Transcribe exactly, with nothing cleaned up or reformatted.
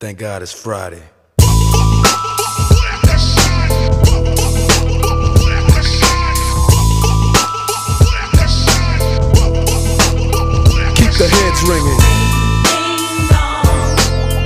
Thank God it's Friday. Keep the heads ringing.